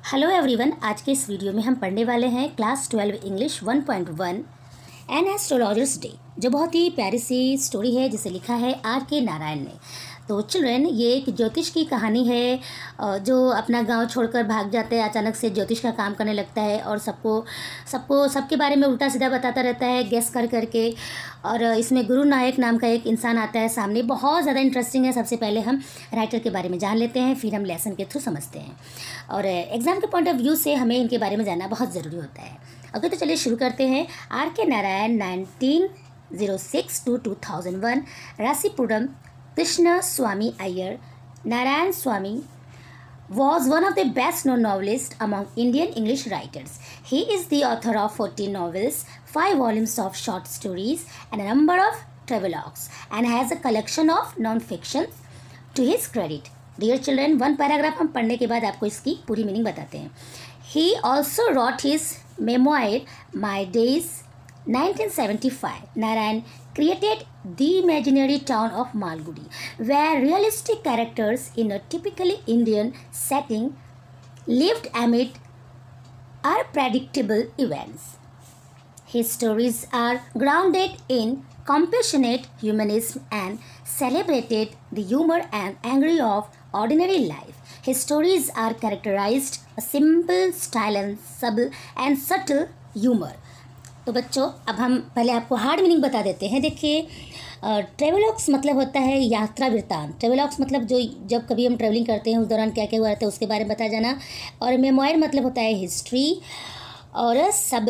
Hello everyone, आज के इस वीडियो में हम पढ़ने वाले हैं class 12 English 1.1 an astrologer's day, जो बहुत ही प्यारी सी स्टोरी है जिसे लिखा है R.K. नारायण ने। तो चिल्ड्रन, ये एक ज्योतिष की कहानी है जो अपना गांव छोड़कर भाग जाता है, अचानक से ज्योतिष का काम करने लगता है और सबके बारे में उल्टा सीधा बताता रहता है गेस कर करके। और इसमें गुरु नायक नाम का एक इंसान आता है सामने, बहुत ज़्यादा इंटरेस्टिंग है। सबसे पहले हम राइटर के बारे में जान लेते हैं, फिर हम लेसन के थ्रू समझते हैं और एग्ज़ाम के पॉइंट ऑफ व्यू से हमें इनके बारे में जानना बहुत ज़रूरी होता है। ओके, तो चलिए शुरू करते हैं। R.K. Narayan 1906 to 2001, Rasipuram, Krishna Swami Iyer. Narayan Swami was one of the best known novelists among Indian English writers. He is the author of 14 novels, 5 volumes of short stories, and a number of travelogues, and has a collection of non-fiction to his credit. Dear children, one paragraph हम पढ़ने के बाद आपको इसकी पूरी meaning बताते हैं। He also wrote his memoir, My Days, 1975. Narayan created the imaginary town of Malgudi, where realistic characters in a typically Indian setting lived amid unpredictable events. His stories are grounded in compassionate humanism and celebrated the humor and angry of ordinary life. His stories are characterized a simple style and subtle humor. तो बच्चों, अब हम पहले आपको hard meaning बता देते हैं। देखिए, ट्रेवलॉग्स मतलब होता है यात्रा वृत्तांत। ट्रेवलॉग्स मतलब जो जब कभी हम ट्रैवलिंग करते हैं उस दौरान क्या क्या हुआ रहता है उसके बारे में बता जाना। और मेमोयर मतलब होता है हिस्ट्री। और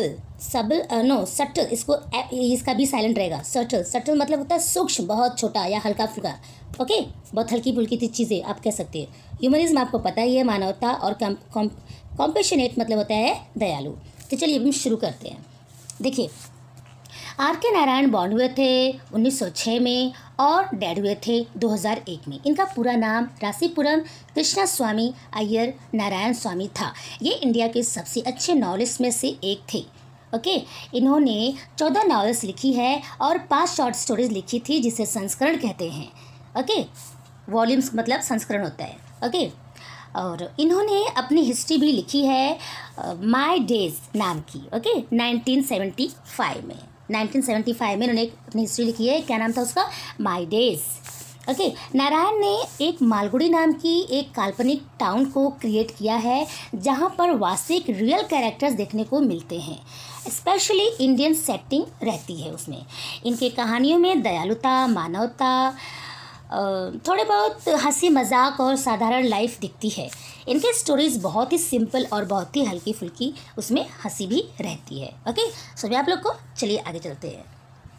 सटल, इसका भी साइलेंट रहेगा। सटल मतलब होता है सूक्ष्म, बहुत छोटा या हल्का फुल्का। ओके, बहुत हल्की फुल्की चीज़ें आप कह सकते हैं। ह्यूमनिज्म आपको पता ही है, मानवता। और कॉम्पेशनेट मतलब होता है दयालु। तो चलिए हम शुरू करते हैं। देखिए, R.K. नारायण बॉर्न हुए थे 1906 में और डेड हुए थे 2001 में। इनका पूरा नाम रासीपुरम कृष्णा स्वामी अय्यर नारायण स्वामी था। ये इंडिया के सबसे अच्छे नॉवेलिस्ट में से एक थे। ओके, इन्होंने 14 नॉवेल्स लिखी है और 5 शॉर्ट स्टोरीज लिखी थी, जिसे संस्करण कहते हैं। ओके, वॉल्यूम्स मतलब संस्करण होता है। ओके, और इन्होंने अपनी हिस्ट्री भी लिखी है माय डेज नाम की। ओके, 1975 में उन्होंने अपनी हिस्ट्री लिखी है। क्या नाम था उसका? My days. ओके, नारायण ने एक मालगुड़ी नाम की एक काल्पनिक टाउन को क्रिएट किया है, जहां पर वास्तविक रियल कैरेक्टर्स देखने को मिलते हैं। स्पेशली इंडियन सेटिंग रहती है उसमें। इनके कहानियों में दयालुता, मानवता, थोड़े बहुत हंसी मजाक और साधारण लाइफ दिखती है। इनके स्टोरीज़ बहुत ही सिंपल और बहुत ही हल्की फुल्की, उसमें हंसी भी रहती है। ओके, सभी आप लोग को चलिए आगे चलते हैं।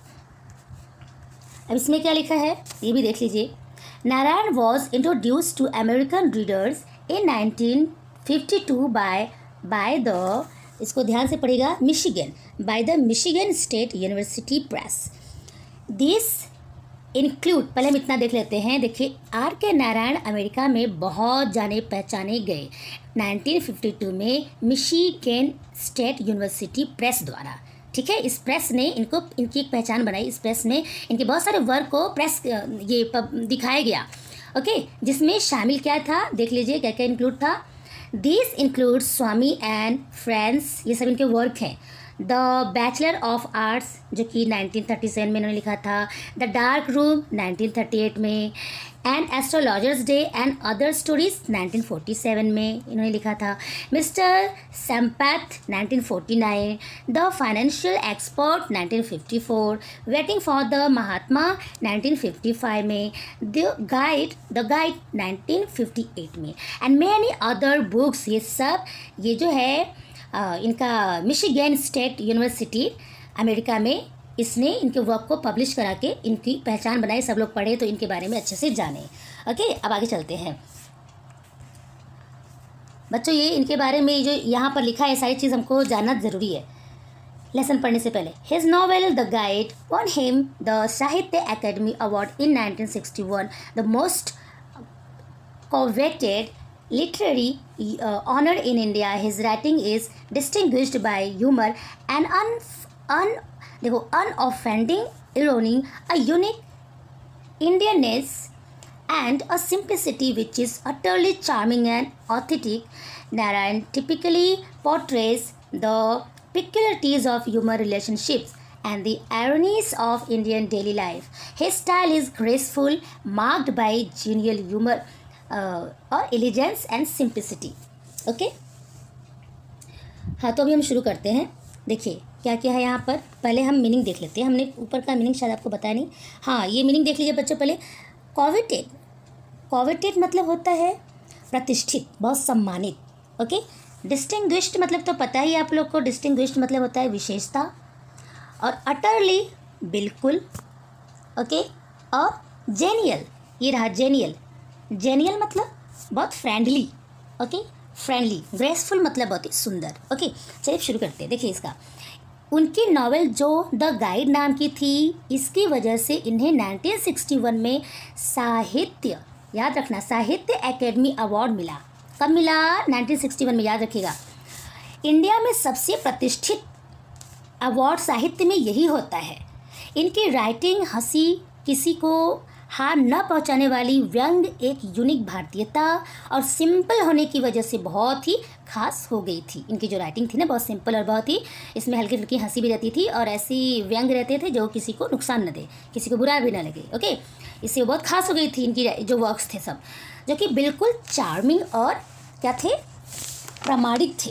अब इसमें क्या लिखा है ये भी देख लीजिए। Narayan was introduce to American readers in 1952 by the, इसको ध्यान से पढ़िएगा, by the Michigan State University Press. This include, पहले हम इतना देख लेते हैं। देखिए, R.K. नारायण अमेरिका में बहुत जाने पहचाने गए 1952 में मिशिगन स्टेट यूनिवर्सिटी प्रेस द्वारा। ठीक है, इस प्रेस ने इनकी एक पहचान बनाई। इस प्रेस में इनके बहुत सारे वर्क को दिखाया गया। ओके, जिसमें शामिल क्या था देख लीजिए, क्या क्या इंक्लूड था। This include Swami and friends, ये सब इनके वर्क हैं। द बैचलर ऑफ आर्ट्स, जो कि 1937 में इन्होंने लिखा था। द डार्क रूम 1938 में। And astrologer's day and other stories 1947 में इन्होंने लिखा था। Mister Sampath 1949। The financial expert 1954। Waiting for the Mahatma 1955 में। द गाइड 1958 में। And many other books. ये जो है इनका मिशिगन स्टेट यूनिवर्सिटी अमेरिका में, इसने इनके वर्क को पब्लिश करा के इनकी पहचान बनाई। सब लोग पढ़े तो इनके बारे में अच्छे से जाने। ओके, अब आगे चलते हैं बच्चों। ये इनके बारे में जो यहाँ पर लिखा है सारी चीज़ हमको जानना ज़रूरी है लेसन पढ़ने से पहले। His novel the guide won him the Sahitya academy award in 1961, the most coveted literary honor in India. His writing is distinguished by humor and unoffending irony, a unique Indianness and a simplicity which is utterly charming and authentic. Narayan typically portrays the peculiarities of human relationships and the ironies of Indian daily life. His style is graceful, marked by genial humor or elegance and simplicity. Okay? हाँ, तो अभी हम शुरू करते हैं. देखिए क्या क्या है यहाँ पर. पहले हम मीनिंग देख लेते हैं. हमने ऊपर का मीनिंग शायद आपको बताया नहीं. हाँ, ये मीनिंग देख लीजिए बच्चों पहले. कॉवेटेड, कॉवेटेड मतलब होता है प्रतिष्ठित, बहुत सम्मानित. ओके. डिस्टिंग्विश्ड मतलब तो पता ही आप लोग को. डिस्टिंग्विश्ड मतलब होता है विशेषता. और अटरली बिल्कुल. ओके. और जेनियल, ये रहा जेनियल. जेनियल मतलब बहुत फ्रेंडली. ओके. फ्रेंडली. ग्रेसफुल मतलब बहुत ही सुंदर. ओके. चलिए शुरू करते हैं. देखिए इसका. उनकी नावल जो द गाइड नाम की थी, इसकी वजह से इन्हें 1961 में साहित्य, याद रखना, साहित्य एकेडमी अवार्ड मिला. कब मिला? 1961 में. याद रखिएगा. इंडिया में सबसे प्रतिष्ठित अवार्ड साहित्य में यही होता है. इनकी राइटिंग हंसी, किसी को हार न पहुंचाने वाली व्यंग, एक यूनिक भारतीयता और सिंपल होने की वजह से बहुत ही खास हो गई थी. इनकी जो राइटिंग थी ना, बहुत सिंपल और बहुत ही, इसमें हल्की फुल्की हंसी भी रहती थी और ऐसी व्यंग रहते थे जो किसी को नुकसान न दे, किसी को बुरा भी ना लगे. ओके. इससे बहुत खास हो गई थी इनकी जो वर्क्स थे सब, जो कि बिल्कुल चार्मिंग और क्या थे, प्रामाणिक थे.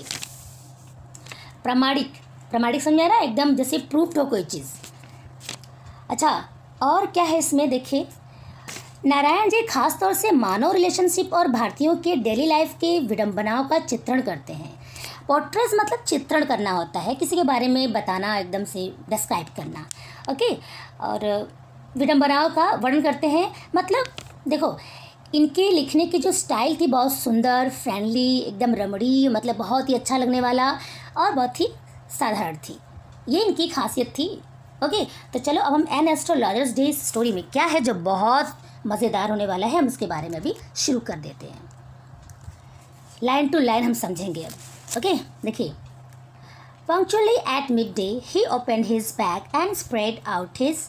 प्रामाणिक, प्रामाणिक समझा ना, एकदम जैसे प्रूफ्ड हो कोई चीज़. अच्छा, और क्या है इसमें देखिए. नारायण जी खास तौर से मानव रिलेशनशिप और भारतीयों के डेली लाइफ के विडंबनाओं का चित्रण करते हैं. पोर्ट्रेस मतलब चित्रण करना होता है, किसी के बारे में बताना, एकदम से डिस्क्राइब करना. ओके. और विडंबनाओं का वर्णन करते हैं. मतलब देखो, इनके लिखने की जो स्टाइल थी बहुत सुंदर, फ्रेंडली, एकदम रमणीय, मतलब बहुत ही अच्छा लगने वाला और बहुत ही साधारण थी. ये इनकी खासियत थी. ओके. तो चलो अब हम एन एस्ट्रोलॉजर्स डे स्टोरी में क्या है जो बहुत मज़ेदार होने वाला है, हम उसके बारे में भी शुरू कर देते हैं. लाइन टू लाइन हम समझेंगे अब. ओके. देखिए. Punctually at midday he opened his bag and spread out his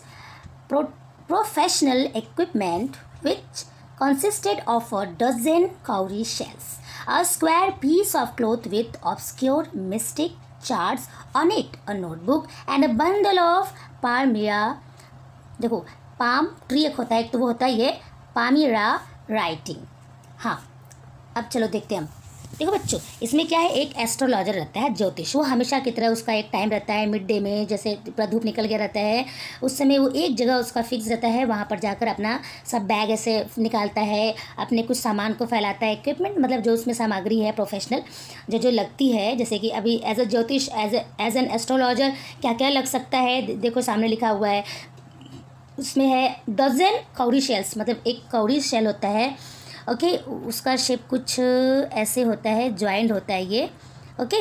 professional equipment which consisted of a dozen cowrie shells, a square piece of cloth with obscure mystic charts on it, a notebook and a bundle of palmyra. देखो, palm tree एक होता है, एक तो वो होता है ये पामीरा राइटिंग. हाँ, अब चलो देखते हैं हम. देखो बच्चों, इसमें क्या है, एक एस्ट्रोलॉजर रहता है, ज्योतिष. वो हमेशा की तरह उसका एक टाइम रहता है मिड डे में, जैसे धूप निकल गया रहता है उस समय वो एक जगह उसका फिक्स रहता है, वहाँ पर जाकर अपना सब बैग ऐसे निकालता है, अपने कुछ सामान को फैलाता है. इक्विपमेंट मतलब जो उसमें सामग्री है प्रोफेशनल जो जो लगती है, जैसे कि अभी एज अ ज्योतिष, एज एन एस्ट्रोलॉजर क्या क्या लग सकता है. देखो सामने लिखा हुआ है, उसमें है डजन कौड़ी शेल्स, मतलब एक कौड़ी शेल होता है. ओके. उसका शेप कुछ ऐसे होता है, ज्वाइंट होता है ये. ओके.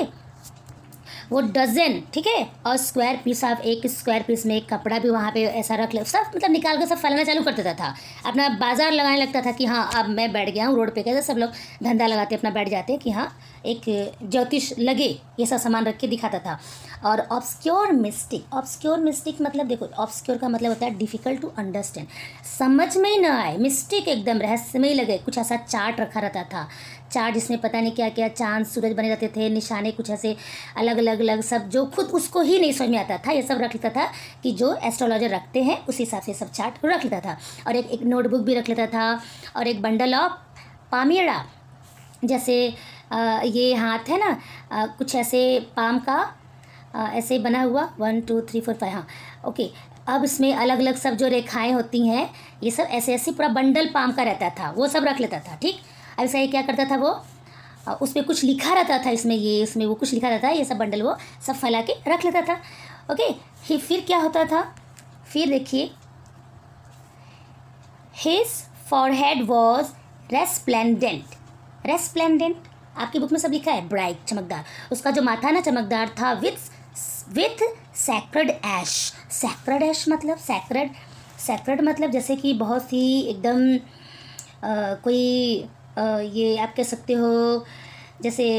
वो डजन, ठीक है. और स्क्वायर पीस, आप एक स्क्वायर पीस में एक कपड़ा भी वहाँ पे ऐसा रख ले, सब मतलब निकाल कर सब फैलाना चालू कर देता था. अपना बाजार लगाने लगता था कि हाँ अब मैं बैठ गया हूँ रोड पे. कैसे सब लोग धंधा लगाते अपना बैठ जाते कि हाँ एक ज्योतिष लगे, ये सब सामान रख के दिखाता था. और ऑब्सक्योर मिस्टिक, ऑब्सक्योर मिस्टिक मतलब देखो, ऑब्सक्योर का मतलब होता है डिफ़िकल्ट टू अंडरस्टैंड, समझ में ही ना आए. मिस्टिक एकदम रहस्यमय लगे. कुछ ऐसा चार्ट रखा रहता था, चार्ट जिसमें पता नहीं क्या क्या चांद सूरज बने रहते थे, निशाने कुछ ऐसे अलग अलग अलग सब, जो खुद उसको ही नहीं समझ में आता था. ये सब रख लेता था कि जो एस्ट्रोलॉजर रखते हैं उस हिसाब से सब चार्ट रख लेता था. और एक नोटबुक भी रख लेता था. और एक बंडल ऑफ पामीरा, जैसे ये हाथ है ना, कुछ ऐसे पाम का ऐसे बना हुआ 1 2 3 4 5. हाँ. ओके. अब इसमें अलग अलग सब जो रेखाएं होती हैं, ये सब ऐसे ऐसे पूरा बंडल पाम का रहता था, वो सब रख लेता था. ठीक. अब ऐसा ये क्या करता था, वो उस पर कुछ लिखा रहता था, इसमें ये, इसमें वो कुछ लिखा रहता है, ये सब बंडल वो सब फैला के रख लेता था. ओके. फिर क्या होता था, फिर देखिए, his forehead was resplendent. Resplendent आपकी बुक में सब लिखा है, ब्राइट, चमकदार. उसका जो माथा ना चमकदार था. With sacred ash. Sacred ash मतलब सैक्रेड मतलब जैसे कि बहुत ही एकदम कोई ये आप कह सकते हो जैसे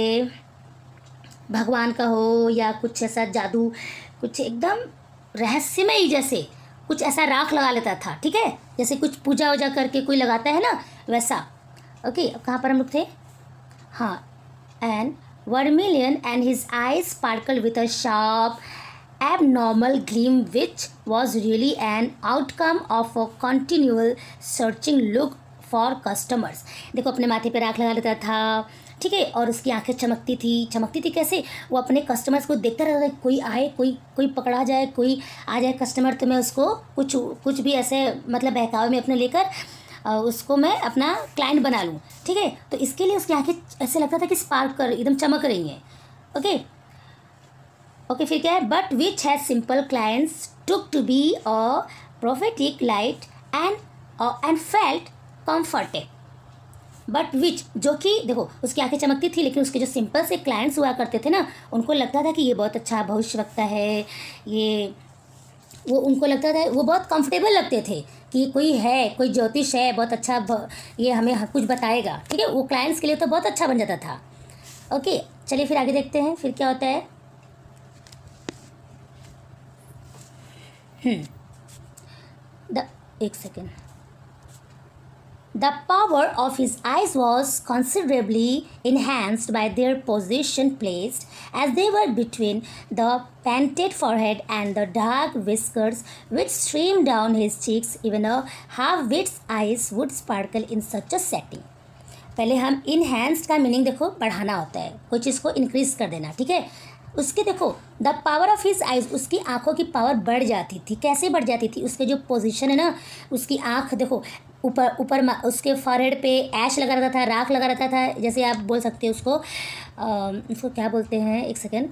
भगवान का हो, या कुछ ऐसा जादू, कुछ एकदम रहस्यमय जैसे कुछ ऐसा राख लगा लेता था, ठीक है, जैसे कुछ पूजा वूजा करके कोई लगाता है ना, वैसा। ओके, अब कहाँ पर हम लोग थे? हाँ, and Vermilion and his eyes sparkled with a sharp, abnormal gleam, which was really an outcome of a continual searching look for customers. देखो, अपने माथे पे राख लगा लेता था, ठीक है, और उसकी आंखें चमकती थी कैसे? वो अपने कस्टमर्स को देखता रहता था, कोई आए, कोई पकड़ा जाए, कोई आ जाए कस्टमर, तो मैं उसको कुछ भी ऐसे मतलब बहकावे में अपने लेकर उसको मैं अपना क्लाइंट बना लूँ, ठीक है। तो इसके लिए उसकी आंखें ऐसे लगता था कि स्पार्क कर एकदम चमक रही हैं। ओके, फिर क्या है? But which has simple clients took to be a prophetic light and felt comforted. But which, जो कि देखो उसकी आंखें चमकती थी, लेकिन उसके जो सिंपल से क्लाइंट्स हुआ करते थे ना, उनको लगता था कि ये बहुत अच्छा भविष्यवक्ता है, ये वो उनको लगता था, वो बहुत कंफर्टेबल लगते थे कि कोई ज्योतिष है, बहुत अच्छा ये हमें कुछ बताएगा, ठीक है। वो क्लाइंट्स के लिए तो बहुत अच्छा बन जाता था। ओके, चलिए फिर आगे देखते हैं फिर क्या होता है। एक second. The power of his eyes was considerably enhanced by their position placed as they were between the painted forehead and the dark whiskers which streamed down his cheeks. Even a half-wit's eyes would sparkle in such a setting. पहले हम enhanced का meaning देखो, बढ़ाना होता है, कोई चीज़ को increase कर देना, ठीक है। उसके देखो the power of his eyes, उसकी आंखों की पावर बढ़ जाती थी। कैसे बढ़ जाती थी? उसके जो पोजीशन है ना, उसकी आंख देखो ऊपर उसके फॉरहेड पे ऐश लगा रहता था, राख लगा रहता था, जैसे आप बोल सकते हो उसको क्या बोलते हैं, एक सेकेंड,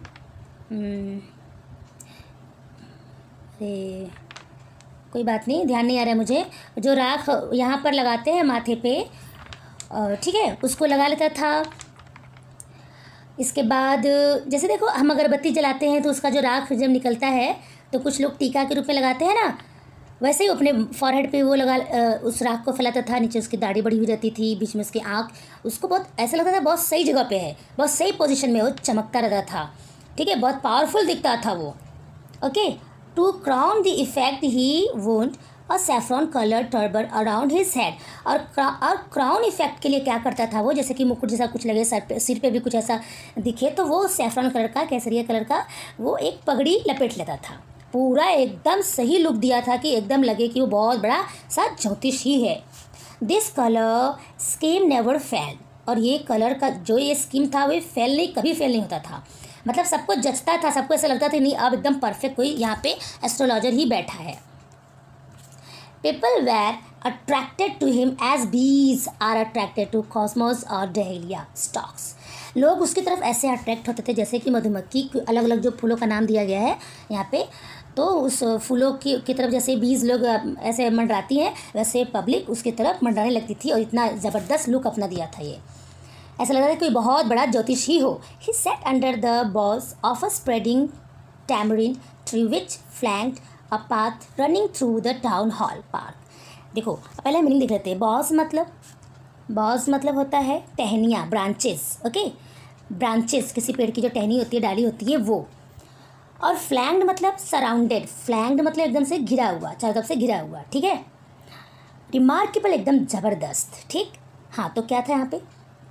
अरे कोई बात नहीं, ध्यान नहीं आ रहा है मुझे। जो राख यहाँ पर लगाते हैं माथे पे, ठीक है, उसको लगा लेता था। इसके बाद जैसे देखो हम अगरबत्ती जलाते हैं तो उसका जो राख जब निकलता है तो कुछ लोग टीका के रूप में लगाते हैं ना, वैसे ही अपने फॉरहेड पे वो उस राख को फैलाता था। नीचे उसकी दाढ़ी बड़ी हुई रहती थी, बीच में उसकी आँख, उसको बहुत ऐसा लगता था बहुत सही जगह पे है, बहुत सही पोजीशन में वो चमकता रहता था, ठीक है, बहुत पावरफुल दिखता था वो। Okay, to crown the effect he wound a saffron colour turban around his head. और क्राउन इफेक्ट के लिए क्या करता था वो, जैसे कि मुकुट जैसा कुछ लगे सिर पे भी कुछ ऐसा दिखे, तो वो सैफ्रॉन कलर का, केसरिया कलर का वो एक पगड़ी लपेट लेता था। पूरा एकदम सही लुक दिया था कि एकदम लगे कि वो बहुत बड़ा सा ज्योतिष ही है। This colour scheme never fail, और ये कलर का जो ये स्कीम था वो कभी फेल नहीं होता था। मतलब सबको जचता था, सबको ऐसा लगता था नहीं अब एकदम परफेक्ट कोई यहाँ पे एस्ट्रोलॉजर ही बैठा है। People were attracted to him as bees are attracted to cosmos or dahlia stalks. लोग उसकी तरफ ऐसे अट्रैक्ट होते थे जैसे कि मधुमक्खी, अलग अलग जो फूलों का नाम दिया गया है यहाँ पे, तो उस फूलों की तरफ जैसे बीज लोग ऐसे मंडराती हैं, वैसे पब्लिक उसकी तरफ मंडराने लगती थी, और इतना ज़बरदस्त लुक अपना दिया था ये, ऐसा लग रहा था कोई बहुत बड़ा ज्योतिष ही हो। He sat under the boughs of a spreading tamarind tree which flanked a path running through the town hall park. देखो पहले मीनिंग देख लेते हैं। बॉज मतलब होता है टहनियाँ, ब्रांचेस। ओके, ब्रांचेस किसी पेड़ की जो टहनी होती है, डाली होती है वो। और फ्लैंक्ड मतलब सराउंडेड, फ्लैंक्ड मतलब एकदम से घिरा हुआ, चारों तरफ से घिरा हुआ, ठीक है। रिमार्केबल एकदम ज़बरदस्त, ठीक। हाँ, तो क्या था यहाँ पे,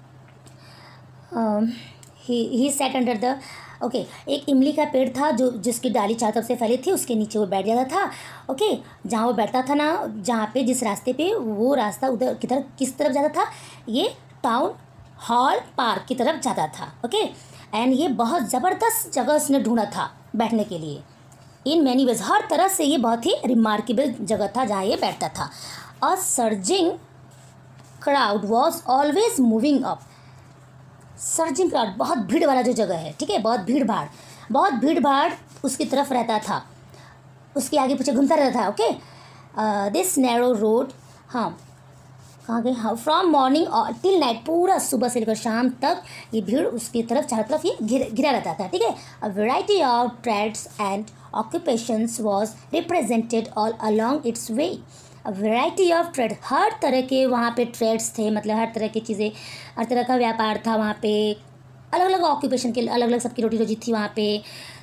he sat under the, okay, एक इमली का पेड़ था जो जिसकी डाली चारों तरफ से फैली थी, उसके नीचे वो बैठ जाता था। ओके, जहाँ वो बैठता था ना, जहाँ पे जिस रास्ते पे, वो रास्ता उधर किस तरफ जाता था, ये टाउन हॉल पार्क की तरफ जाता था। ओके, एंड ये बहुत ज़बरदस्त जगह उसने ढूंढा था बैठने के लिए। इन मैनी वेज, हर तरह से ये बहुत ही रिमार्केबल जगह था जहाँ ये बैठता था। और surging crowd was always moving up, surging crowd बहुत भीड़ वाला जो जगह है, ठीक है, बहुत भीड़ भाड़ उसकी तरफ रहता था, उसके आगे पीछे घूमता रहता था। ओके, दिस नैरो रोड, हाँ कहाँ गए, हाँ, फ्रॉम मॉर्निंग टिल नाइट, पूरा सुबह से लेकर शाम तक ये भीड़ उसकी तरफ चारों तरफ ये घिरा रहता था, ठीक है। A variety of trades and occupations was represented all along its way. Variety of trade, हर तरह के वहाँ पे ट्रेड्स थे, मतलब हर तरह की चीज़ें, हर तरह का व्यापार था वहाँ पे, अलग अलग ऑक्यूपेशन के अलग अलग सबकी रोटी रोजी थी वहाँ पे।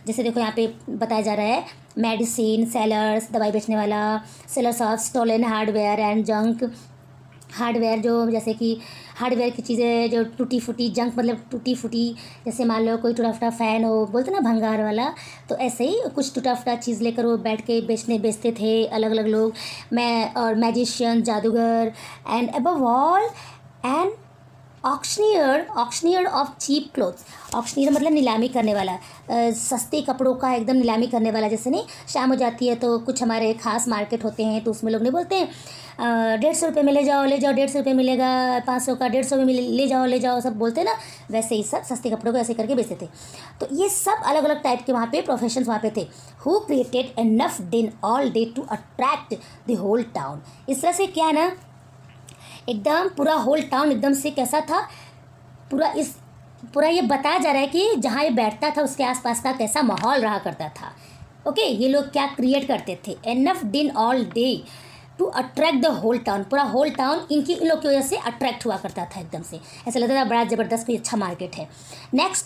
जैसे देखो यहाँ पे बताया जा रहा है मेडिसिन सेलर्स, दवाई बेचने वाला, sellers of stolen hardware and junk hardware, जो जैसे कि हार्डवेयर की चीज़ें जो टूटी फूटी, जंक मतलब टूटी फूटी, जैसे मान लो कोई टूटा फूटा फ़ैन हो, बोलते ना भंगार वाला, तो ऐसे ही कुछ टूटा फूटा चीज़ लेकर वो बैठ के बेचते थे अलग अलग लोग। मैं और मैजिशियन, जादूगर, and above all and auctioneer of cheap clothes. Auctioneer मतलब नीलामी करने वाला, सस्ते कपड़ों का एकदम नीलामी करने वाला। जैसे नहीं शाम हो जाती है तो कुछ हमारे खास मार्केट होते हैं तो उसमें लोग नहीं बोलते हैं 150 में ले जाओ 150 मिलेगा, 500 का 150 में ले जाओ सब बोलते हैं ना, वैसे ही सब सस्ते कपड़ों को ऐसे करके बेचते थे। तो ये सब अलग अलग टाइप के वहाँ पे प्रोफेशंस वहाँ पे थे। Who created enough din all day to attract the whole town. इस तरह से क्या है ना, एकदम पूरा होल टाउन एकदम से कैसा था, पूरा ये बताया जा रहा है कि जहाँ ये बैठता था उसके आसपास का कैसा माहौल रहा करता था। ओके, ये लोग क्या क्रिएट करते थे, enough din all day to attract the whole town. पूरा होल टाउन इन लोग की वजह से अट्रैक्ट हुआ करता था, एकदम से ऐसा लगता था बड़ा ज़बरदस्त कोई अच्छा मार्केट है। Next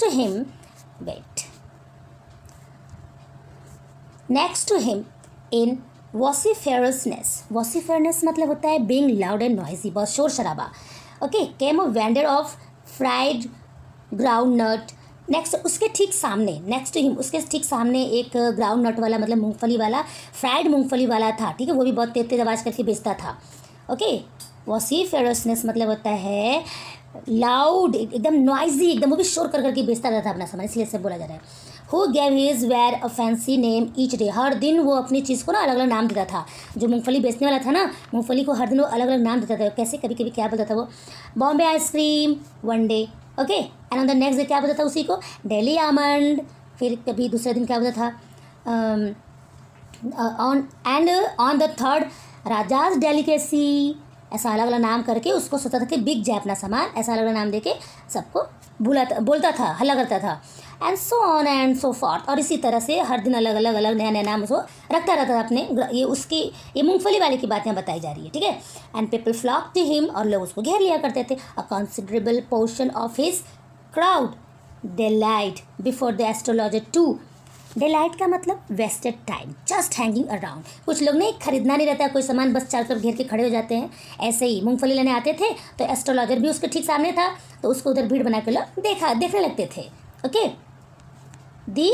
to him in vociferousness मतलब होता है बीइंग लाउड एंड नॉइजी, बहुत शोर शराबा। Okay, came a vendor of fried groundnut. उसके ठीक सामने एक ग्राउंड नट वाला मतलब मूंगफली वाला, फ्राइड मूंगफली वाला था, ठीक है, वो भी बहुत तेज आवाज़ करके बेचता था। ओके, वॉसिफेरसनेस मतलब होता है लाउड, एकदम नॉइजी, एकदम वो भी शोर करके बेचता रहता अपना सामान, इसलिए सब बोला जा रहा है। Who gave his ware a fancy name each day. हर दिन वो अपनी चीज़ को ना अलग अलग नाम देता था। जो मूंगफली बेचने वाला था ना, मूंगफली को हर दिन वो अलग अलग नाम देता था। कैसे, कभी कभी क्या बोलता था वो, Bombay ice cream one day, okay, and on the next day क्या बोलता था उसी को, दिल्ली आमंड, फिर कभी दूसरे दिन क्या बोलता था, on the third Raja's delicacy. ऐसा अलग अलग नाम करके उसको सोचता था कि बिक जाए अपना सामान, ऐसा अलग अलग नाम देके सबको बोलता था, हल्ला करता था, and so on and so forth. और इसी तरह से हर दिन अलग अलग नया नाम उसको रखता रहता था अपने। ये मूंगफली वाले की बात यहाँ बताई जा रही है, ठीक है। And people flock to him, और लोग उसको घेर लिया करते थे। A considerable portion of his crowd delight before the astrologer too. Delight का मतलब wasted time, just hanging around. कुछ लोग नहीं, खरीदना नहीं रहता कोई सामान, बस चारों तरफ घेर के खड़े हो जाते हैं। ऐसे ही मूंगफली लेने आते थे तो एस्ट्रोलॉजर भी उसके ठीक सामने था, तो उसको उधर भीड़ बना के लोग देखने लगते थे। Okay, the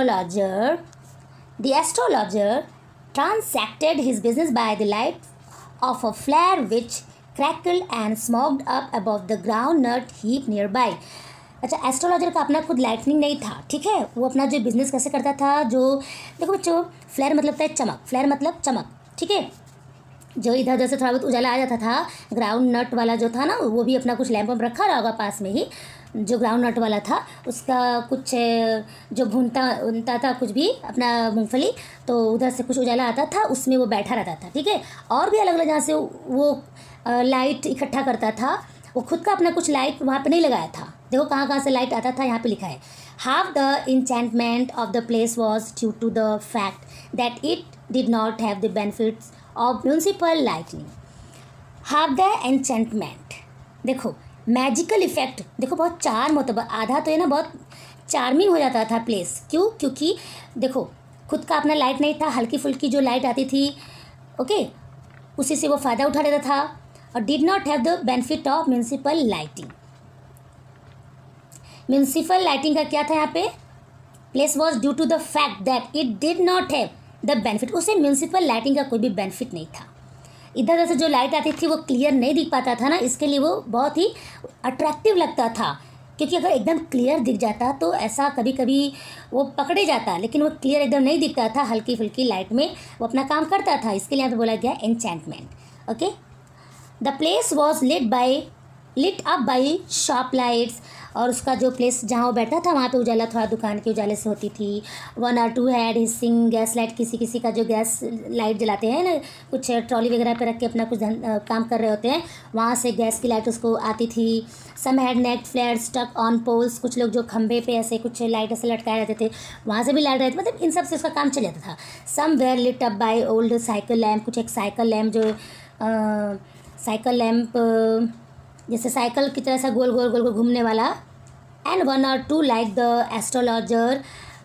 astrologer transacted his business by the light of a flare which crackled and smoked up above the groundnut heap nearby। अच्छा, एस्ट्रोलॉजर का अपना खुद लाइटनिंग नहीं था, ठीक है। वो अपना जो बिज़नेस कैसे करता था, जो देखो बच्चों, फ्लेयर मतलब होता है चमक, फ्लेयर मतलब चमक, ठीक है। जो इधर उधर से थोड़ा बहुत उजाला आ जाता था, ग्राउंड नट वाला जो था ना, वो भी अपना कुछ लैंप रखा रहा होगा पास में ही। जो ग्राउंड नट वाला था उसका कुछ जो भूनता था कुछ भी अपना मूंगफली, तो उधर से कुछ उजाला आता था, उसमें वो बैठा रहता था, ठीक है। और भी अलग अलग जहाँ से वो लाइट इकट्ठा करता था, वो खुद का अपना कुछ लाइट वहाँ पे नहीं लगाया था। देखो कहाँ से लाइट आता था, यहाँ पे लिखा है। Half the enchantment of the place was due to the fact that it did not have the benefits of municipal lightning. Half the enchantment, देखो मैजिकल इफेक्ट, देखो बहुत चार्म होता है, आधा तो ये ना बहुत चार्मिंग हो जाता था प्लेस। क्यों? क्योंकि देखो खुद का अपना लाइट नहीं था, हल्की फुल्की जो लाइट आती थी, ओके, उसी से वो फ़ायदा उठा लेता था। और did not have the benefit of municipal lighting. Municipal lighting का क्या था यहाँ पे, place was due to the fact that it did not have the benefit. उसे म्यूनसिपल लाइटिंग का कोई भी बेनिफिट नहीं था। इधर उधर से जो लाइट आती थी वो क्लियर नहीं दिख पाता था ना, इसके लिए वो बहुत ही अट्रैक्टिव लगता था। क्योंकि अगर एकदम क्लियर दिख जाता तो ऐसा कभी कभी वो पकड़े जाता, लेकिन वो क्लियर एकदम नहीं दिखता था, हल्की फुल्की लाइट में वो अपना काम करता था। इसके लिए यहाँ पे बोला गया enchantment. Okay, the place was lit up by shop lights. और उसका जो प्लेस जहाँ वो बैठा था वहाँ पे उजाला थोड़ा दुकान के उजाले से होती थी। 1 or 2 had hissing gas light, किसी का जो गैस लाइट जलाते हैं ना, कुछ ट्रॉली वगैरह पे रख के अपना कुछ काम कर रहे होते हैं, वहाँ से गैस की लाइट उसको आती थी। Some had net flare stuck on poles, कुछ लोग जो खंभे पे ऐसे कुछ लाइट ऐसे लटकाए रहते थे, वहाँ से भी लाइट रहती, मतलब इन सब से उसका काम चल जाता था। Some were lit up by old cycle lamp, कुछ एक साइकिल लैम्प जो साइकिल लैम्प जैसे साइकिल की तरह सा गोल गोल घूमने वाला। And 1 or 2 like the astrologer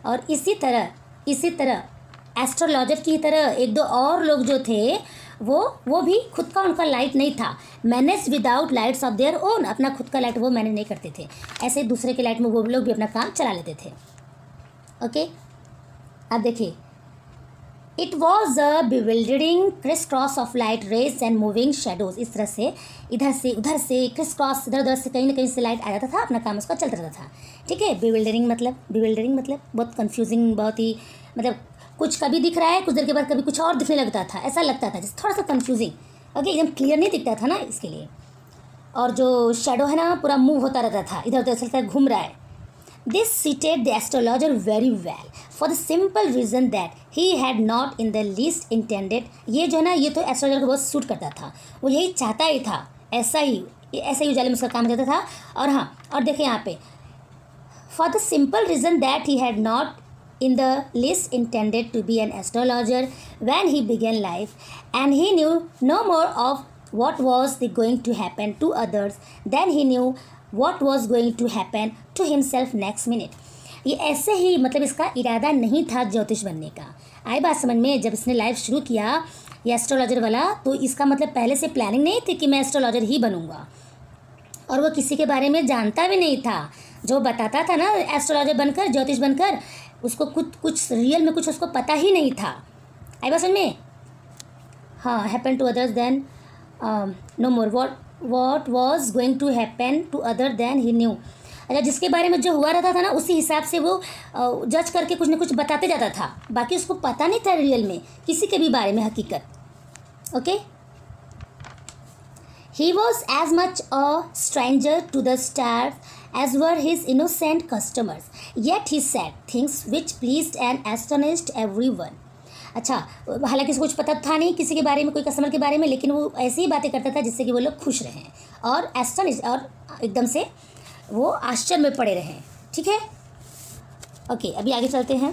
और इसी तरह एस्ट्रोलॉजर की तरह एक दो और लोग जो थे वो भी खुद का उनका लाइट नहीं था। Manage without lights of their own, अपना खुद का लाइट वो मैनेज नहीं करते थे, ऐसे दूसरे के लाइट में वो लोग भी अपना काम चला लेते थे। ओके, अब देखिए, it was a bewildering criss cross of light rays and moving shadows. इस तरह से इधर से उधर से क्रिस क्रॉस, इधर उधर से कहीं ना कहीं से लाइट आ जाता था, अपना काम उसका चलता रहता था। ठीक है, बिविल्डरिंग मतलब बहुत कंफ्यूजिंग, बहुत ही मतलब कुछ कभी दिख रहा है, कुछ देर के बाद कभी कुछ और दिखने लगता था, ऐसा लगता था जैसे थोड़ा सा कंफ्यूजिंग। ओके, एकदम क्लियर नहीं दिखता था ना, इसके लिए। और जो शेडो है ना पूरा मूव होता रहता था, इधर उधर चलता घूम रहा है। This suited the astrologer very well for the simple reason that he had not in the least intended, ये जो है ना ये तो एस्ट्रोलॉजर को बहुत सूट करता था, वो यही चाहता ही था, ऐसा ही उजाले में उसका काम करता था। और हाँ, और देखिए यहाँ पे, for the simple reason that he had not in the least intended to be an astrologer when he began life, and he knew no more of what was going to happen to others than he knew what was going to happen to himself next minute। ये ऐसे ही मतलब इसका इरादा नहीं था ज्योतिष बनने का। आई बात समझ में? जब इसने लाइफ शुरू किया ये एस्ट्रोलॉजर वाला, तो इसका मतलब पहले से प्लानिंग नहीं थी कि मैं एस्ट्रोलॉजर ही बनूंगा, और वो किसी के बारे में जानता भी नहीं था। जो बताता था ना एस्ट्रोलॉजर बनकर, ज्योतिष बनकर, उसको कुछ रियल में कुछ उसको पता ही नहीं था। आई बात समझ में? हाँ, happen to others then no more, what was going to happen to other than he knew। अच्छा, जिसके बारे में जो हुआ रहता था ना उसी हिसाब से वो जज करके कुछ न कुछ बताते जाता था, बाकी उसको पता नहीं था रियल में किसी के भी बारे में हकीकत। Okay, he was as much a stranger to the stars as were his innocent customers, yet he said things which pleased and astonished everyone। अच्छा, हालांकि इसको कुछ पता था नहीं किसी के बारे में, कोई कस्टमर के बारे में, लेकिन वो ऐसी ही बातें करता था जिससे कि वो लोग खुश रहें और एस्टनिश, और एकदम से वो आश्चर्य में पड़े रहें। ठीक है, ओके, अभी आगे चलते हैं।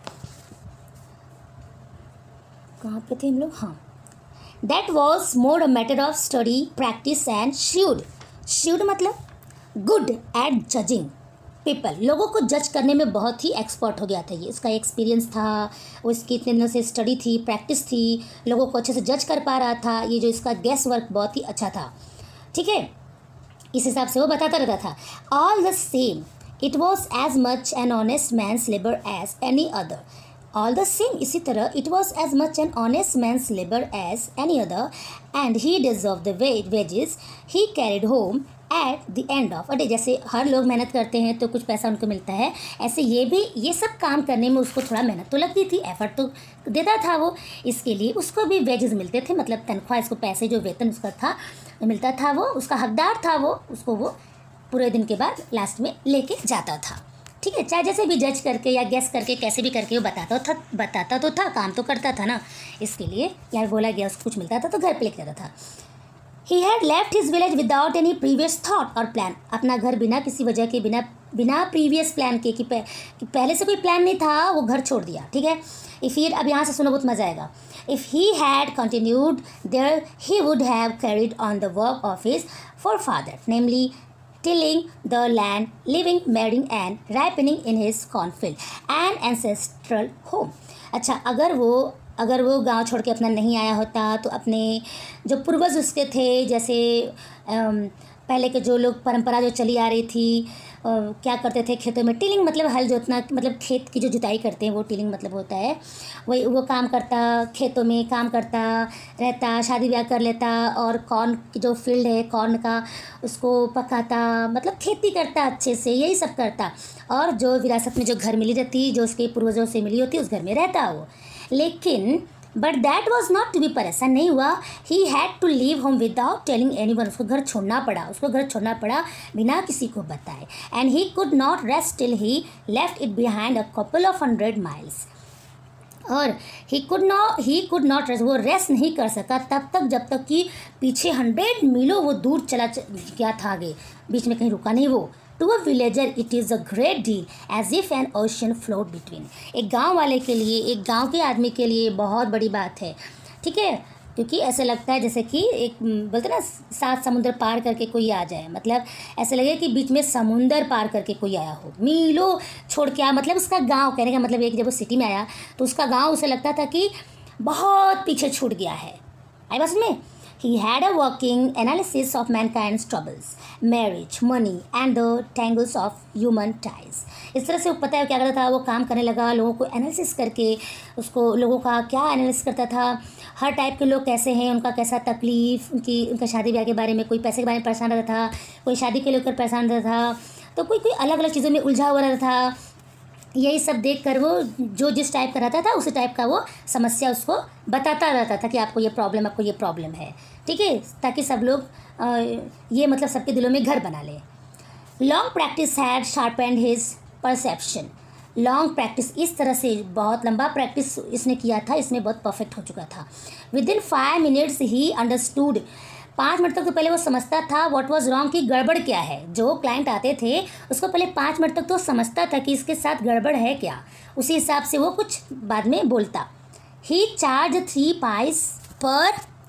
कहाँ पे थे हम लोग? हाँ, that was more a matter of study, practice and shrewd मतलब गुड एट जजिंग पीपल। लोगों को जज करने में बहुत ही एक्सपर्ट हो गया था ये, इसका एक्सपीरियंस था, वो इसकी इतने दिनों से स्टडी थी, प्रैक्टिस थी, लोगों को अच्छे से जज कर पा रहा था। ये जो इसका गेस वर्क बहुत ही अच्छा था। ठीक है, इस हिसाब से वो बताता रहता था। All the same it was as much an honest man's labour as any other. All the same, इसी तरह, it was as much an honest man's labour as any other, and he deserved the wages he carried home at the end of a day. जैसे हर लोग मेहनत करते हैं तो कुछ पैसा उनको मिलता है, ऐसे ये भी ये सब काम करने में उसको थोड़ा मेहनत तो लगती थी, एफर्ट तो देता था वो, इसके लिए उसको भी वेजेस मिलते थे, मतलब तनख्वाह, इसको पैसे जो वेतन उसका था मिलता था, वो उसका हकदार था, वो उसको वो पूरे दिन के बाद लास्ट में लेके जाता था। ठीक है, चाहे जैसे भी जज करके या गेस करके कैसे भी करके वो बताता तो था, काम तो करता था ना, इसके लिए यार बोला गया उसको कुछ मिलता था तो घर पे लेके जाता था। He had left his village without any previous thought और प्लान, अपना घर बिना किसी वजह के, बिना प्रीवियस प्लान के, कि पहले से कोई प्लान नहीं था, वो घर छोड़ दिया। ठीक है, इफ़ ही, अब यहाँ से सुनो बहुत मज़ा आएगा। If he had continued there he would have carried on the work of his forefather, namely tilling the land, living, marrying and ripening in his cornfield, an ancestral home। अच्छा, अगर वो गांव छोड़ के अपना नहीं आया होता तो अपने जो पूर्वज उसके थे, जैसे पहले के जो लोग परंपरा जो चली आ रही थी, क्या करते थे खेतों में, टिलिंग मतलब हल जोतना, मतलब खेत की जो जुताई करते हैं वो टिलिंग मतलब होता है, वही वो काम करता, खेतों में काम करता रहता, शादी ब्याह कर लेता, और कॉर्न की जो फील्ड है कॉर्न का उसको पकाता, मतलब खेती करता अच्छे से, यही सब करता, और जो विरासत में जो घर मिली रहती, जो उसके पूर्वजों से मिली होती, उस घर में रहता वो। लेकिन but that was not to be, पर ऐसा नहीं हुआ। He had to leave home without telling anyone, उसको घर छोड़ना पड़ा बिना किसी को बताए। And he could not rest till he left it behind a couple of 100 miles. और ही कुड नॉट रेस्ट, वो रेस्ट नहीं कर सका तब तक जब तक कि पीछे 100 मीलों वो दूर चला गया था, आगे बीच में कहीं रुका नहीं वो। To a villager it is a great deal as if an ocean float between. एक गांव वाले के लिए, एक गांव के आदमी के लिए बहुत बड़ी बात है। ठीक है, क्योंकि ऐसे लगता है जैसे कि एक बोलते ना 7 समुंदर पार करके कोई आ जाए, मतलब ऐसे लगे कि बीच में समुंदर पार करके कोई आया हो, मीलों छोड़ के आया। मतलब उसका गांव, कहने का मतलब एक जब वो सिटी में आया तो उसका गांव उसे लगता था कि बहुत पीछे छूट गया है। आई बस में He had a working analysis of mankind's troubles, marriage, money and the tangles of human ties. इस तरह से वो पता है क्या करता था, वो काम करने लगा, लोगों को एनालिसिस करके उसको लोगों का क्या एनालिसिस करता था, हर टाइप के लोग कैसे हैं, उनका कैसा तकलीफ़, उनका शादी ब्याह के बारे में, कोई पैसे के बारे में परेशान रहता था, कोई शादी के लेकर परेशान रहता था, तो कोई अलग अलग चीज़ों में उलझा हुआ रहता था। यही सब देखकर वो जो जिस टाइप का रहता था उसी टाइप का वो समस्या उसको बताता रहता था कि आपको ये प्रॉब्लम है, ठीक है, ताकि सब लोग ये मतलब सबके दिलों में घर बना ले। Long practice had sharpened his perception. Long practice, इस तरह से बहुत लंबा प्रैक्टिस इसने किया था, इसमें बहुत परफेक्ट हो चुका था। Within 5 minutes he understood, 5 minute तक तो पहले वो समझता था व्हाट वाज रॉन्ग, कि गड़बड़ क्या है। जो क्लाइंट आते थे उसको पहले 5 मिनट तक तो समझता था कि इसके साथ गड़बड़ है क्या, उसी हिसाब से वो कुछ बाद में बोलता। He charge 3 pice per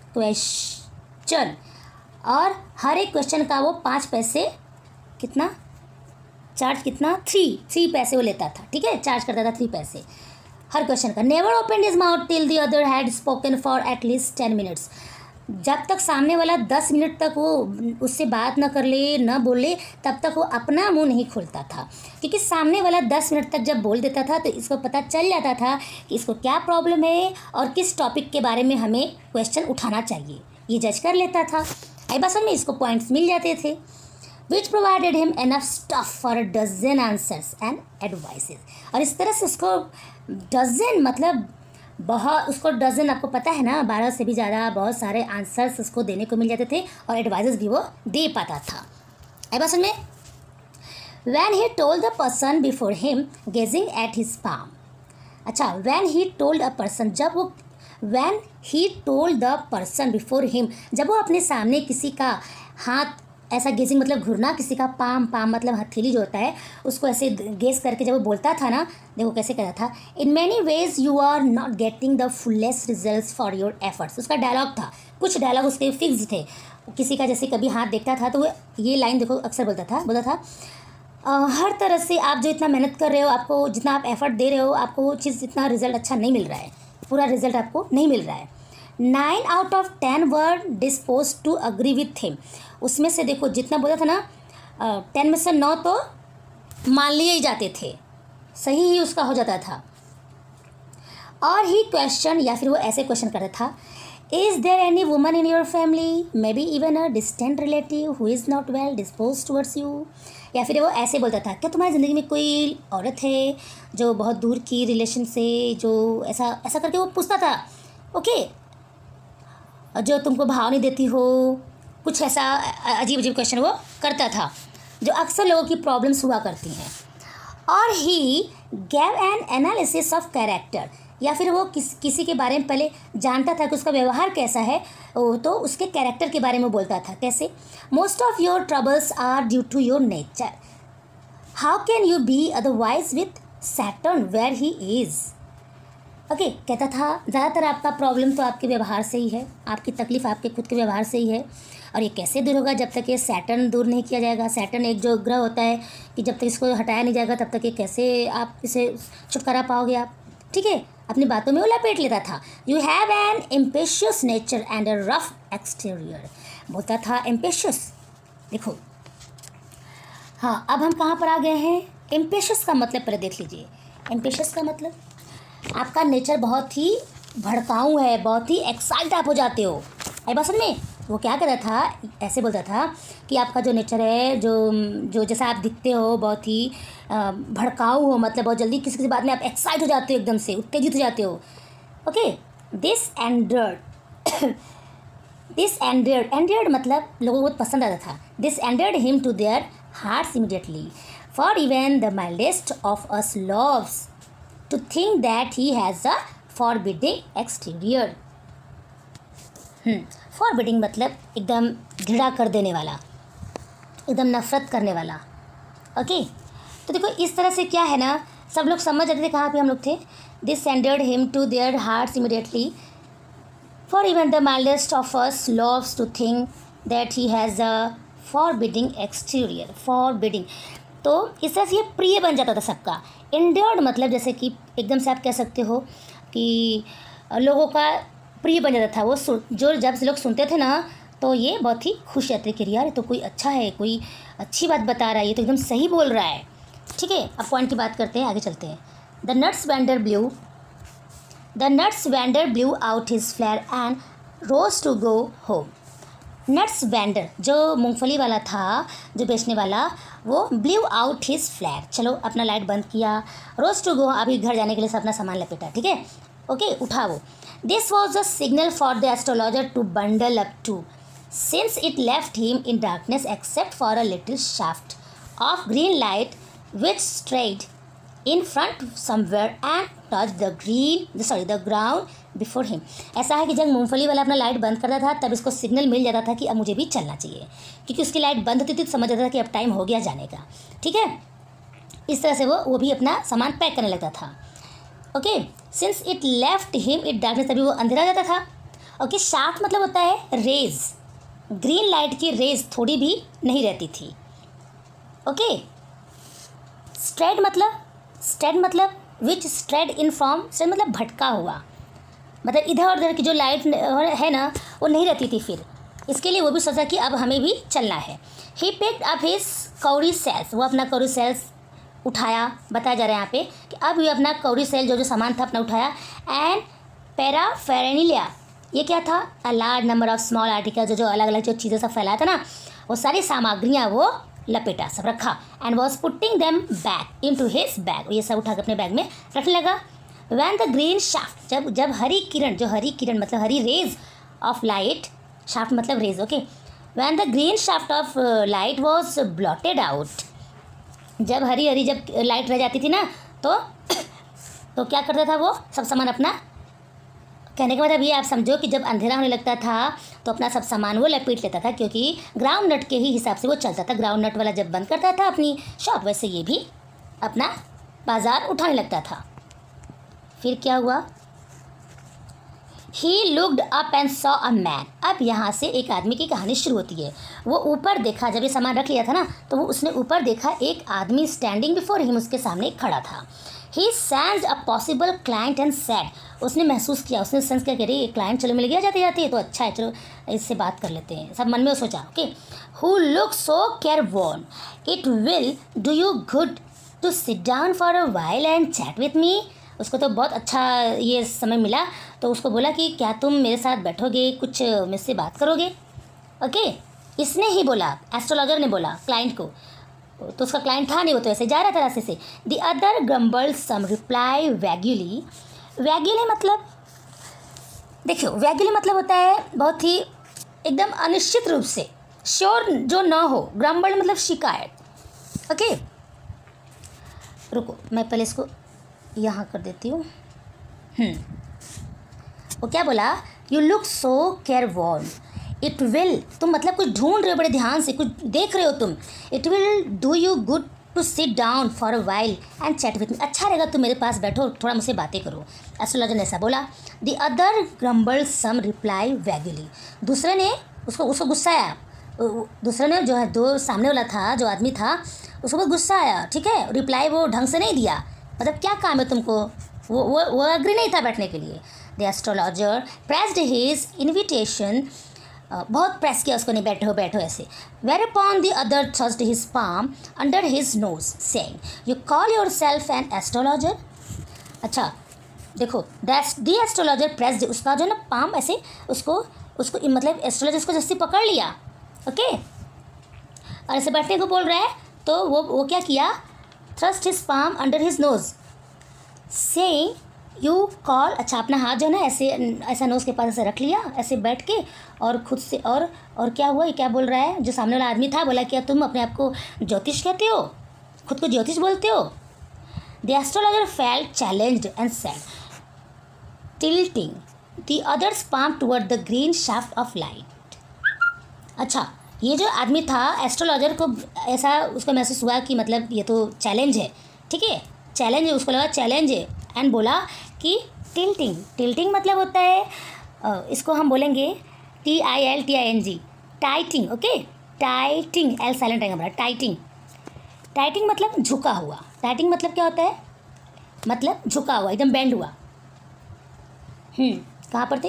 question, और हर एक क्वेश्चन का वो 5 पैसे, कितना चार्ज, कितना 3 पैसे वो लेता था, ठीक है, चार्ज करता था 3 पैसे हर क्वेश्चन का। Never open his mouth till the other had spoken for at least 10 minutes. जब तक सामने वाला 10 मिनट तक वो उससे बात न कर ले, न बोले, तब तक वो अपना मुंह नहीं खोलता था, क्योंकि सामने वाला 10 मिनट तक जब बोल देता था तो इसको पता चल जाता था कि इसको क्या प्रॉब्लम है और किस टॉपिक के बारे में हमें क्वेश्चन उठाना चाहिए, ये जज कर लेता था। आई बस में इसको पॉइंट्स मिल जाते थे, which provided him enough stuff for 12 answers and advices. और इस तरह से उसको 12 मतलब बहुत, उसको 12 आपको पता है ना, 12 से भी ज़्यादा बहुत सारे आंसर्स उसको देने को मिल जाते थे और एडवाइजेस भी वो दे पाता था। आई बात में when he told the person before him gazing at his palm. अच्छा, when he told a person, जब वो when he told the person before him, जब वो अपने सामने किसी का हाथ ऐसा गेजिंग मतलब घुरना, किसी का पाम मतलब हथेली जो होता है उसको ऐसे गेस करके जब वो बोलता था ना, देखो कैसे कहता था, in many ways you are not getting the fullest results for your efforts. उसका डायलॉग था, कुछ डायलॉग उसके फिक्स थे। किसी का जैसे कभी हाथ देखता था तो वो ये लाइन देखो अक्सर बोलता था हर तरह से आप जो इतना मेहनत कर रहे हो, आपको जितना आप एफर्ट दे रहे हो, आपको वो चीज़ इतना रिजल्ट अच्छा नहीं मिल रहा है, पूरा रिजल्ट आपको नहीं मिल रहा है। 9 out of 10 were disposed to agree with him. उसमें से देखो जितना बोला था ना, 10 में से 9 तो मान लिए ही जाते थे, सही ही उसका हो जाता था। और ही क्वेश्चन, या फिर वो ऐसे क्वेश्चन करता था, is there any woman in your family, may be even a distant relative who is not well disposed towards you. या फिर वो ऐसे बोलता था, क्या तुम्हारी ज़िंदगी में कोई औरत है जो बहुत दूर की रिलेशन से, जो ऐसा करके वो पूछता था, ओके, जो तुमको भाव नहीं देती हो, कुछ ऐसा अजीब क्वेश्चन वो करता था जो अक्सर लोगों की प्रॉब्लम्स हुआ करती हैं। और he gave an analysis of character, या फिर वो किसी के बारे में पहले जानता था कि उसका व्यवहार कैसा है, तो उसके कैरेक्टर के बारे में बोलता था। कैसे, most of your troubles are due to your nature, how can you be otherwise with Saturn where he is. Okay, कहता था ज़्यादातर आपका प्रॉब्लम तो आपके व्यवहार से ही है, आपकी तकलीफ़ आपके खुद के व्यवहार से ही है, और ये कैसे दूर होगा जब तक ये सैटर्न दूर नहीं किया जाएगा। सैटर्न एक जो ग्रह होता है कि जब तक इसको हटाया नहीं जाएगा तब तक ये कैसे आप इसे छुटकारा पाओगे आप, ठीक है। अपनी बातों में वो लपेट लेता था। You have an impetuous nature and a rough exterior, बोलता था इम्पेशियस। देखो हाँ, अब हम कहाँ पर आ गए हैं। इम्पेशियस का मतलब पहले देख लीजिए। इम्पेशियस का मतलब आपका नेचर बहुत ही भड़काऊ है, बहुत ही एक्साइट आप हो जाते हो। आई बात समझ में, वो क्या करता था, ऐसे बोलता था कि आपका जो नेचर है, जो जैसा आप दिखते हो, बहुत ही भड़काऊ हो, मतलब बहुत जल्दी किसी किसी बात में आप एक्साइट हो जाते हो, एकदम से उत्तेजित हो जाते हो। ओके, दिस एंडर्ड मतलब लोगों को बहुत पसंद आता था। This endeared him to their hearts immediately, for even the mildest of us loves to think that he has a forbidding exterior. Forbidding मतलब एकदम घृणा कर देने वाला, एकदम नफरत करने वाला। ओके, तो देखो इस तरह से क्या है ना, सब लोग समझ जाते थे कहाँ पे हम लोग थे। This endeared him to their hearts immediately, For even the mildest of us loves to think that he has a forbidding exterior. Forbidding, तो इस तरह से ये प्रिय बन जाता था सबका. Endeared मतलब जैसे कि एकदम से आप कह सकते हो कि लोगों का प्रिय बन जाता था वो. जो जब लोग सुनते थे ना तो ये बहुत ही खुश रहते कि यार तो कोई अच्छा है, कोई अच्छी बात बता रहा है, ये तो एकदम सही बोल रहा है. ठीक है, अब पॉइंट की बात करते हैं, आगे चलते हैं. The nuts vendor blew out his flare and rose to go home. Nuts vendor जो मूंगफली वाला था, जो बेचने वाला, वो ब्लू आउट हिज फ्लैर, चलो अपना लाइट बंद किया, रोज टू गो, अभी घर जाने के लिए अपना सामान लपेटा. ठीक है, ओके, उठा वो. This was the signal for the astrologer to bundle up too, since it left him in darkness except for a little shaft of green light which strayed in front somewhere and touched the ground before him. ऐसा है कि जब मूंगफली वाला अपना light बंद करता था तब इसको सिग्नल मिल जाता था कि अब मुझे भी चलना चाहिए, क्योंकि उसकी लाइट बंद होती थी तो समझ जाता था कि अब टाइम हो गया जाने का. ठीक है, इस तरह से वो भी अपना सामान पैक करने लगता था. Okay, since it left him it darkness, तभी वो अंधेरा हो जाता था. ओके, शाफ्ट मतलब होता है रेज. ग्रीन लाइट की रेज थोड़ी भी नहीं रहती थी. ओके, स्ट्रेड मतलब which strayed in from, strayed मतलब भटका हुआ, मतलब इधर उधर की जो लाइट है ना वो नहीं रहती थी. फिर इसके लिए वो भी सोचा कि अब हमें भी चलना है. He picked up his cowrie shells, वो अपना कौड़ी सेल्स उठाया. बताया जा रहा है यहाँ पे कि अब ये अपना कौड़ी सेल जो सामान था अपना उठाया. एंड पैराफेरेनिलिया, ये क्या था? A large number of small article, जो अलग अलग जो चीज़ें सब फैलाया था ना, वो सारी सामग्रियाँ वो लपेटा, सब रखा. And was putting them back into his bag, ये सब उठा कर अपने बैग में रखने लगा. वैन द ग्रीन शाफ्ट, जब हरी किरण, जो हरी किरण मतलब हरी रेज ऑफ लाइट, शाफ्ट मतलब rays. Okay, when the green shaft of light was blotted out, जब हरी जब लाइट रह जाती थी ना तो क्या करता था वो सब सामान अपना, कहने का मतलब ये आप समझो कि जब अंधेरा होने लगता था तो अपना सब सामान वो लपेट लेता था, क्योंकि ग्राउंड नट के ही हिसाब से वो चलता था. ग्राउंड नट वाला जब बंद करता था अपनी शॉप, वैसे ये भी अपना बाजार उठाने लगता था. फिर क्या हुआ? He looked up and saw a man, अब यहाँ से एक आदमी की कहानी शुरू होती है. वो ऊपर देखा, जब ये सामान रख लिया था ना तो वो उसने ऊपर देखा, एक आदमी स्टैंडिंग बिफोर हिम, उसके सामने खड़ा था. He sensed a possible client and said, उसने महसूस किया, उसने सेंस किया कि अरे एक क्लाइंट चलो मिल गया जाते जाते, तो अच्छा है, चलो इससे बात कर लेते हैं, सब मन में सोचा. Okay, who look so careworn, it will do you good to sit down for a while and chat with me. उसको तो बहुत अच्छा ये समय मिला, तो उसको बोला कि क्या तुम मेरे साथ बैठोगे, कुछ मुझसे बात करोगे. ओके, इसने ही बोला, एस्ट्रोलॉजर ने बोला क्लाइंट को, तो उसका क्लाइंट था नहीं, वो तो ऐसे जा रहा था रास्ते से. The other grumbled some, reply vaguely. Vaguely मतलब देखियो, वैग्यूली मतलब होता है बहुत ही एकदम अनिश्चित रूप से, श्योर जो ना हो. ग्रम्बल्ड मतलब शिकायत. ओके, रुको मैं पहले इसको यहाँ कर देती हूँ. वो क्या बोला? You look so careworn, it will, तुम मतलब कुछ ढूंढ रहे हो बड़े ध्यान से, कुछ देख रहे हो तुम. It will do you good to sit down for a while and chat with me, अच्छा रहेगा तुम मेरे पास बैठो, थोड़ा मुझसे बातें करो. एस्ट्रोलॉजर ने ऐसा बोला. The other grumbled some, reply vaguely. दूसरे ने उसको गुस्सा आया. दूसरे ने जो है, दो सामने वाला था जो आदमी था, उसको बहुत गुस्सा आया. ठीक है, रिप्लाई वो ढंग से नहीं दिया, मतलब क्या काम है तुमको, वो एग्री नहीं था बैठने के लिए. The astrologer pressed his invitation, बहुत प्रेस किया उसको, नहीं बैठो ऐसे. Whereupon the other thrust his palm under his nose saying, you call yourself an astrologer. अच्छा देखो, द एस्ट्रोलॉजर प्रेस्ड, उसका जो ना पाम ऐसे उसको मतलब एस्ट्रोलॉजर उसको जैसे पकड़ लिया. ओके, और ऐसे बैठने को बोल रहा है, तो वो क्या किया? Thrust his palm under his nose saying you call. अच्छा, अपना हाथ जो है ना ऐसा नोज़ के पास ऐसे रख लिया, ऐसे बैठ के, और खुद से और क्या हुआ, ये क्या बोल रहा है? जो सामने वाला आदमी था बोला, क्या तुम अपने आप को ज्योतिष कहते हो, खुद को ज्योतिष बोलते हो? The astrologer felt challenged and said, tilting the other's palm toward the green shaft of light. अच्छा, ये जो आदमी था एस्ट्रोलॉजर को ऐसा उसको महसूस हुआ कि मतलब ये तो चैलेंज है. ठीक है, चैलेंज है, उसको लगा चैलेंज है, एंड बोला कि टिल्टिंग मतलब होता है इसको हम बोलेंगे TILTING, tilting. Okay, tilting, L silent रहेगा हमारा, टाइटिंग। टाइटिंग मतलब झुका हुआ। टाइटिंग मतलब क्या होता है? मतलब झुका हुआ, एकदम बेंड हुआ। कहाँ पर थे?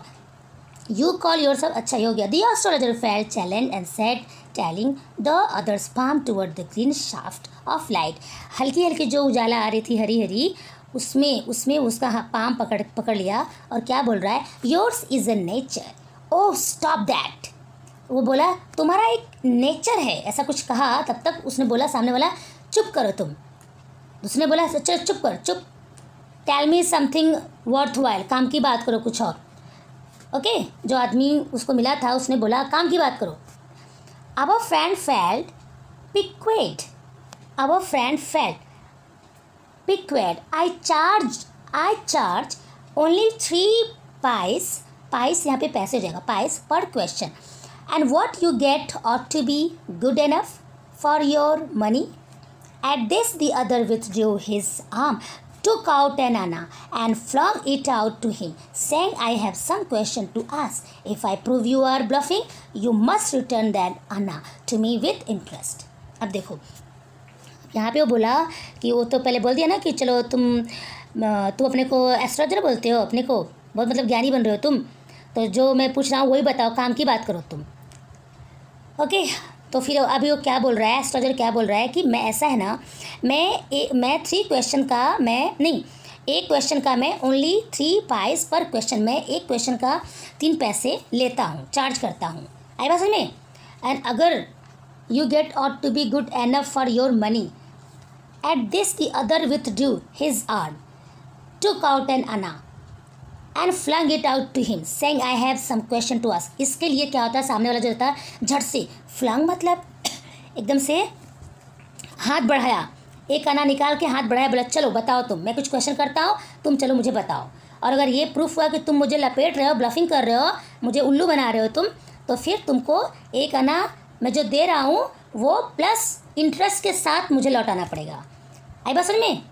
यू कॉल योर सेल्फ, अच्छा ये हो गया। The astrologer felt challenge and said tilting the other's palm toward the green shaft of light. हल्की हल्की जो उजाला आ रही थी हरी हरी, उसमें उसका पाम पकड़ लिया और क्या बोल रहा है? Yours is a nature, oh stop that. वो बोला तुम्हारा एक नेचर है, ऐसा कुछ कहा। तब तक उसने बोला सामने वाला, चुप करो तुम। उसने बोला चुप कर, चुप। Tell me something worthwhile, काम की बात करो कुछ और। ओके, जो आदमी उसको मिला था उसने बोला काम की बात करो। Our friend felt piqued, our friend felt piqued, I charge only 3 pice, pice यहाँ पे पैसे हो जाएगा, pice per question, and what you get ought to be good enough for your money. At this, the other withdrew his arm, took out an anna, and flung it out to him, saying, I have some question to ask. If I prove you are bluffing, you must return that anna to me with interest. अब देखो, यहाँ पे वो बोला कि वो तो पहले बोल दिया ना कि चलो तुम अपने को एस्ट्रोलॉजर बोलते हो, अपने को बहुत मतलब ज्ञानी बन रहे हो तुम, तो जो मैं पूछ रहा हूँ वही बताओ, काम की बात करो तुम। ओके, तो फिर अभी वो क्या बोल रहा है, एस्ट्रोलॉजर क्या बोल रहा है कि मैं ऐसा है ना, मैं 3 क्वेश्चन का एक क्वेश्चन का मैं ओनली 3 पाइस पर क्वेश्चन, मैं एक क्वेश्चन का 3 पैसे लेता हूँ, चार्ज करता हूँ। आई बात समझ में? एंड अगर you get ought to be good enough for your money. At this the other withdrew his arm, took out an anna and flung it out to him, saying I have some question to ask. इसके लिए क्या होता है, सामने वाला जो होता है झट से, फ्लंग मतलब एकदम से हाथ बढ़ाया, एक अन्ना निकाल के हाथ बढ़ाया, बोला चलो बताओ तुम, मैं कुछ क्वेश्चन करता हूँ, तुम चलो मुझे बताओ। और अगर ये प्रूफ हुआ कि तुम मुझे लपेट रहे हो, ब्लफिंग कर रहे हो, मुझे उल्लू बना रहे हो तुम, तो फिर तुमको एक अन्ना मैं जो दे रहा हूँ वो प्लस इंटरेस्ट के साथ मुझे लौटाना पड़ेगा। आई बात समझ में?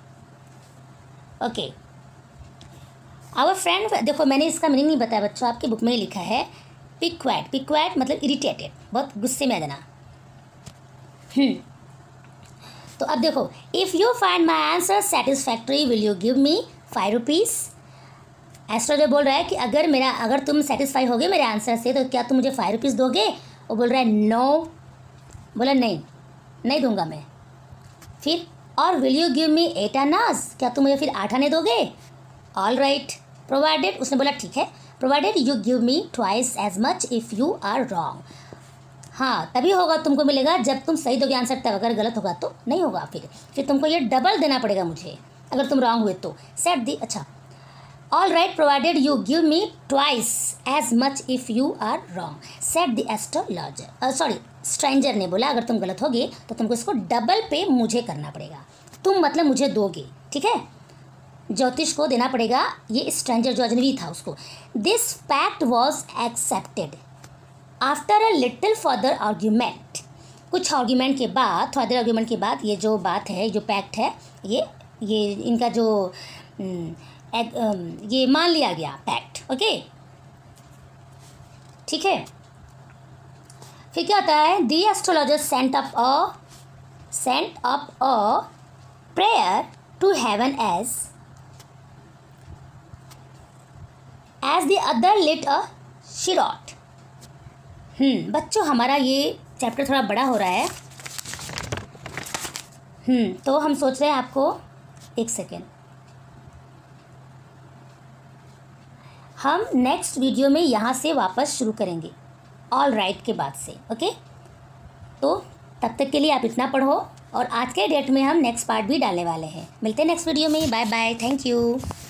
ओके, आवर फ्रेंड, देखो मैंने इसका मीनिंग नहीं बताया बच्चों, आपकी बुक में ही लिखा है पिक्वेट। पिक्वेट मतलब इरिटेटेड, बहुत गुस्से में आ जाना। तो अब देखो, if you find my answer satisfactory will you give me 5 rupees. Astrologer बोल रहा है कि अगर तुम सेटिस्फाई होगे मेरे आंसर से तो क्या तुम मुझे 5 रुपीज़ दोगे? वो बोल रहा है नो, बोला नहीं दूंगा मैं। फिर और will you give me 8 annas, क्या तुम मुझे फिर 8 आने दोगे? ऑल राइट प्रोवाइडेड, उसने बोला ठीक है, provided you give me twice as much if you are wrong. हाँ, तभी होगा तुमको मिलेगा जब तुम सही दोगे आंसर, तब अगर गलत होगा तो नहीं होगा, फिर तुमको ये डबल देना पड़ेगा मुझे अगर तुम रॉन्ग हुए तो। सेट दी, अच्छा all right provided you give me twice as much if you are wrong, said the astrologer, stranger ने बोला अगर तुम गलत होगे तो तुमको इसको डबल पे मुझे करना पड़ेगा। तुम मतलब मुझे दोगे, ठीक है, ज्योतिष को देना पड़ेगा, ये स्ट्रेंजर जो अजनबी था उसको। This pact was accepted after a little further argument, कुछ आर्ग्यूमेंट के बाद, थोड़ा देर आर्ग्यूमेंट के बाद ये जो बात है, जो पैक्ट है, ये इनका जो ये मान लिया गया पैक्ट। ओके, ठीक है। फिर क्या होता है, the astrologer sent up a prayer to heaven as the other lit a cheroot. बच्चों हमारा ये चैप्टर थोड़ा बड़ा हो रहा है, तो हम सोच रहे हैं आपको, एक सेकेंड, हम नेक्स्ट वीडियो में यहाँ से वापस शुरू करेंगे ऑल राइट के बाद से। ओके, तो तब तक के लिए आप इतना पढ़ो, और आज के डेट में हम नेक्स्ट पार्ट भी डालने वाले हैं। मिलते हैं नेक्स्ट वीडियो में, बाय बाय, थैंक यू।